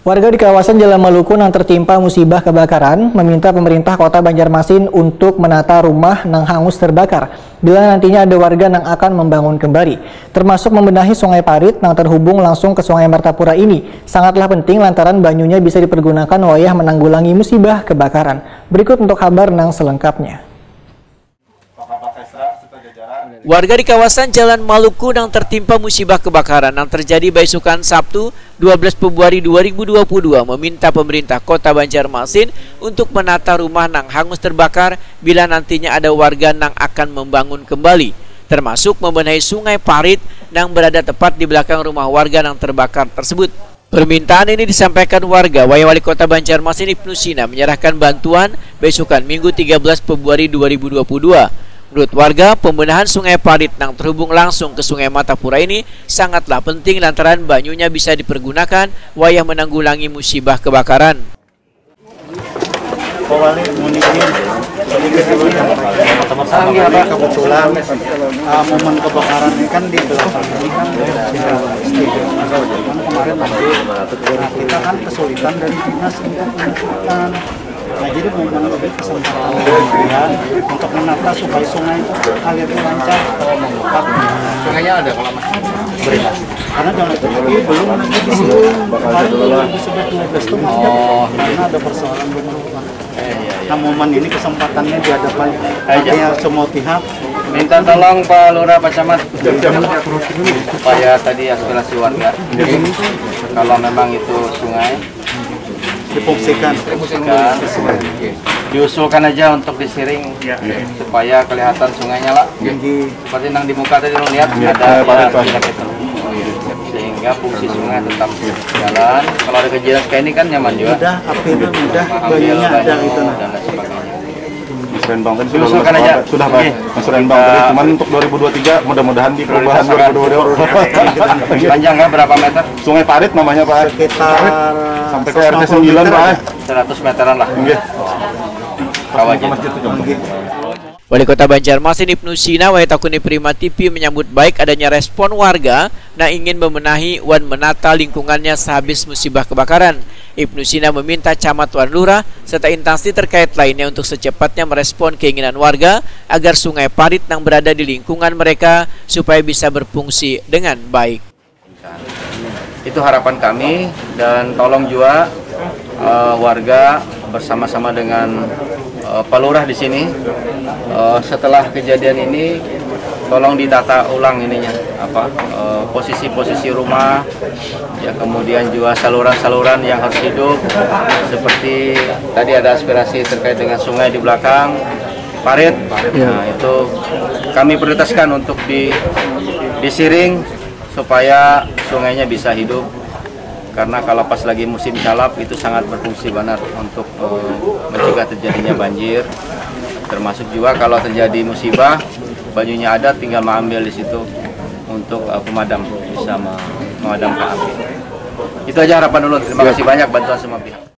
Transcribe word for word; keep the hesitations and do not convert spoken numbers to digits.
Warga di kawasan Jalan Maluku yang tertimpa musibah kebakaran meminta pemerintah Kota Banjarmasin untuk menata rumah yang hangus terbakar bila nantinya ada warga yang akan membangun kembali. Termasuk membenahi Sungai Parit yang terhubung langsung ke Sungai Martapura ini sangatlah penting lantaran banyunya bisa dipergunakan wayah menanggulangi musibah kebakaran. Berikut untuk kabar yang selengkapnya. Warga di kawasan Jalan Maluku yang tertimpa musibah kebakaran yang terjadi besokan Sabtu dua belas Februari dua ribu dua puluh dua meminta pemerintah Kota Banjarmasin untuk menata rumah yang hangus terbakar bila nantinya ada warga yang akan membangun kembali, termasuk membenahi Sungai Parit yang berada tepat di belakang rumah warga yang terbakar tersebut. Permintaan ini disampaikan warga Wali Kota Banjarmasin Ibnu Sina menyerahkan bantuan besokan Minggu tiga belas Februari dua ribu dua puluh dua. Menurut warga, pembenahan Sungai Parit yang terhubung langsung ke Sungai Martapura ini sangatlah penting lantaran banyunya bisa dipergunakan wayah menanggulangi musibah kebakaran. Kebetulan uh, momen kebakaran ini kan di belakang ini kan kemarin nanti nah, kita kan kesulitan dari dinas untuk menentukan. Nah, jadi momen lebih kesempatan kemudian untuk menata supaya sungai alirnya lancar. Sungainya ada kalau mas Berilah. Karena jangan terjadi belum lagi di sini kemarin dua ribu dua belas itu oh, karena ada persoalan belum berubah. Eh, iya, iya. Nah, momen ini kesempatannya di hadapan artinya semua pihak. Minta tolong Pak Lurah, Pak Camat supaya tadi aspirasi warga. Kalau memang itu sungai difungsikan, difungsikan, diusulkan aja untuk disiring ya, supaya kelihatan sungainya lah. Seperti yang di muka tadi lo lihat ya, ada ya, itu. Sehingga fungsi sungai tetap jalan. Kalau ada kejadian kayak ini kan nyaman juga. Mudah, api itu mudah, banyunya ada gitu. Dan lain sebagainya. Mas Renbang tadi sudah Diusulkan aja. Sudah Pak. Mas Renbang tadi cuman untuk dua ribu dua puluh tiga mudah-mudahan di perubahan dua ribu dua puluh dua. Panjang nggak berapa meter? Sungai Parit namanya Pak. Sekitar sampai ke R T sembilan Pak. seratus meteran lah. Nggih. Kawajan. Wali Kota Banjarmasin Ibnu Sina Waitakuni Prima T V menyambut baik adanya respon warga yang ingin membenahi wan menata lingkungannya sehabis musibah kebakaran. Ibnu Sina meminta Camat Wan Lurah serta instansi terkait lainnya untuk secepatnya merespon keinginan warga agar Sungai Parit yang berada di lingkungan mereka supaya bisa berfungsi dengan baik. Itu harapan kami dan tolong juga uh, warga bersama-sama dengan uh, Pak Lurah di sini uh, setelah kejadian ini tolong ditata ulang ininya apa posisi-posisi uh, rumah ya, kemudian juga saluran-saluran yang harus hidup seperti tadi ada aspirasi terkait dengan sungai di belakang Parit. Nah, itu kami prioritaskan untuk di disiring supaya sungainya bisa hidup, karena kalau pas lagi musim calap itu sangat berfungsi benar untuk uh, mencegah terjadinya banjir, termasuk juga kalau terjadi musibah banyunya ada tinggal mengambil di situ untuk uh, pemadam bisa memadamkan api. Itu aja harapan dulu. Terima kasih banyak bantuan semua pihak.